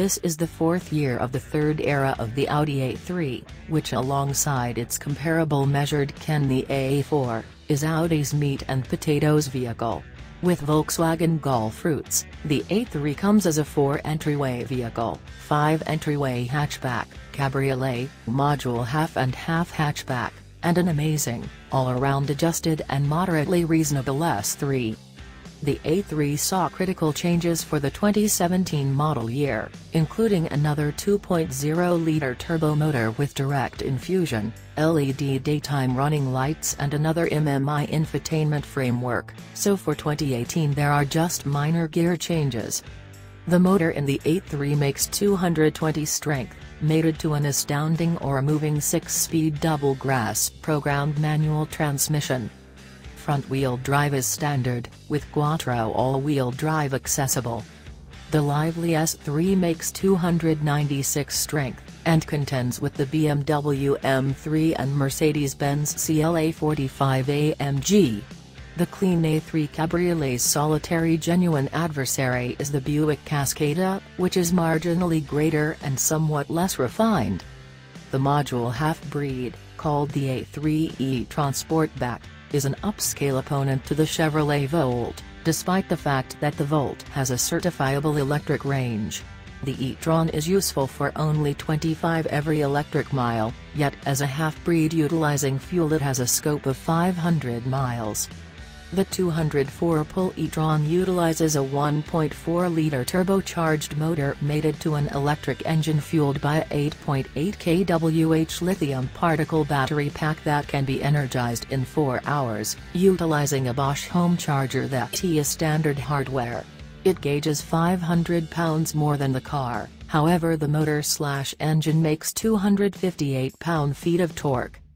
This is the fourth year of the third era of the Audi A3, which alongside its comparable measured can the A4, is Audi's meat and potatoes vehicle. With Volkswagen Golf roots, the A3 comes as a 4-entryway vehicle, 5-entryway hatchback, cabriolet, module half-and-half hatchback, and an amazing, all-around adjusted and moderately reasonable S3. The A3 saw critical changes for the 2017 model year, including another 2.0-liter turbo motor with direct infusion, LED daytime running lights and another MMI infotainment framework, so for 2018 there are just minor gear changes. The motor in the A3 makes 220 strength, mated to an astounding or moving 6-speed double-grass programmed manual transmission. Front-wheel drive is standard, with Quattro all-wheel drive accessible. The lively S3 makes 296 strength, and contends with the BMW M3 and Mercedes-Benz CLA 45 AMG. The clean A3 Cabriolet's solitary genuine adversary is the Buick Cascada, which is marginally greater and somewhat less refined. The module half-breed, called the A3 e-tron Sportback, is an upscale opponent to the Chevrolet Volt, despite the fact that the Volt has a certifiable electric range. The e-tron is useful for only 25 every electric mile, yet as a half-breed utilizing fuel it has a scope of 500 miles. The 204-pull e-tron utilizes a 1.4-liter turbocharged motor mated to an electric engine fueled by a 8.8 kWh lithium particle battery pack that can be energized in 4 hours, utilizing a Bosch home charger that is standard hardware. It gauges 500 pounds more than the car, however the motor/engine makes 258 pound-feet of torque.